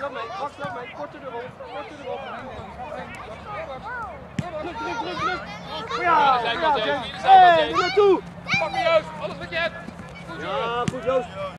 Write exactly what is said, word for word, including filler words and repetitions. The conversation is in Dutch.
zo mee, wacht zo mee, korter erop, korter erop. Druk, druk, druk, druk. Ja, ja, James. Hé, er naartoe. Pak me Joost, alles wat je hebt. Goed, Ja, goed Joost.